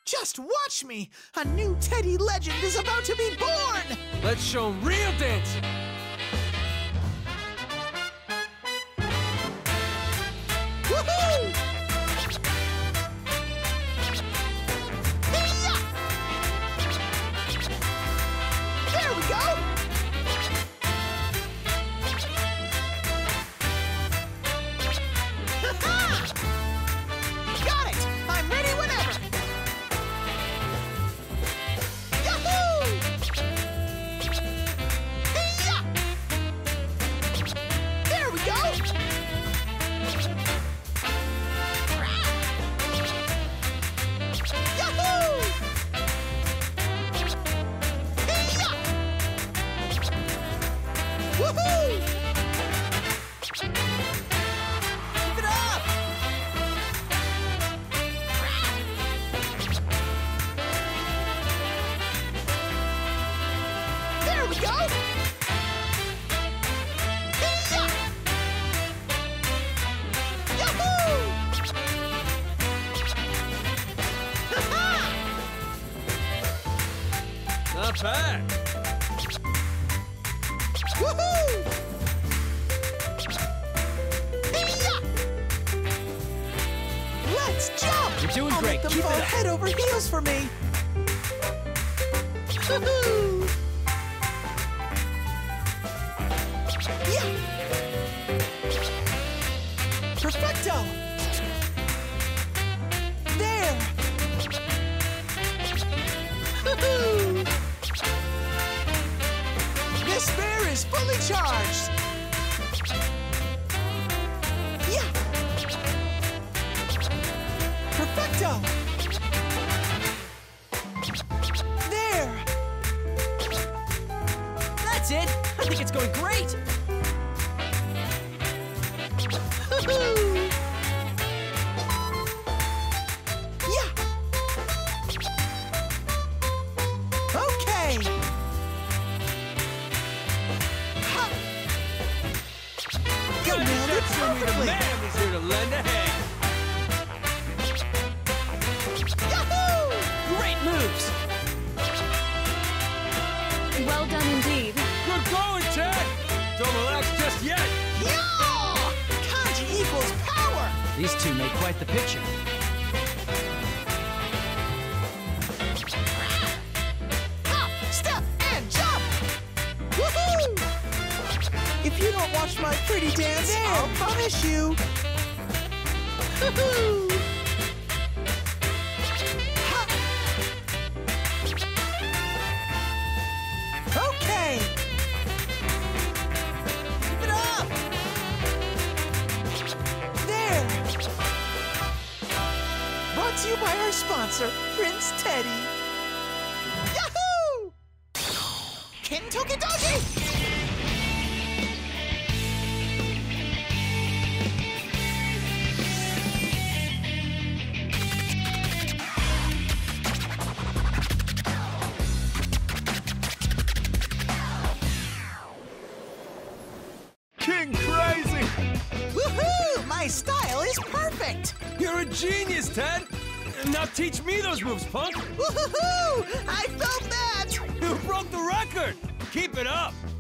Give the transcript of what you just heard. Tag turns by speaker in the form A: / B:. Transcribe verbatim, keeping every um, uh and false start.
A: Just watch me! A new Teddy legend is about to be born!
B: Let's show 'em real dancing!
A: Woohoo! Hey-ya! There we go! Ha-ha! Got it! I'm ready whenever! Yahoo! Hey-ya! There we go! Yahoo! Hey-ya! Woohoo! Keep it up! There we go! Hey-ya! Yahoo! Ha-ha!
B: Not bad!
A: Woohoo! Hey-ya! Let's jump!
B: You're doing
A: I'll
B: great.
A: Make them
B: Keep
A: fall
B: it up.
A: head over heels for me. Woohoo! Yeah! Perfecto! There! Woohoo! This bear is fully charged! Yeah! Perfecto! There!
B: That's it! I think it's going great!
A: Woohoo! Yeah! Okay! Ha! You nailed it
B: Show me the
A: perfectly!
B: man who's here to lend a hand!
A: Yahoo!
B: Great moves!
C: Well done indeed.
B: Good going, Ted! Don't relax just yet!
A: Yeah! Kanji equals power!
B: These two make quite the picture.
A: Hop, step, and jump! Woohoo! If you don't watch my pretty dance, I'll punish you! Woohoo! Ha! Okay! Keep it up! There! Brought to you by our sponsor, Prince Teddy. Yahoo! Kentucky Doggy!
B: King Crazy!
A: Woohoo! My style is perfect!
B: You're a genius, Ted! Now teach me those moves, punk!
A: Woohoo! I felt that!
B: You broke the record! Keep it up!